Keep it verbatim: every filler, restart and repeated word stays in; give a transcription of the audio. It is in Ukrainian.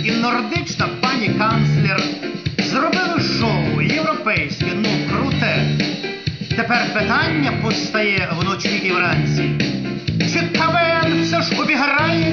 і нордична пані канцлер зробили шоу європейське, ну круте. Тепер питання постає вночі і вранці. Чи КВН все ж обіграє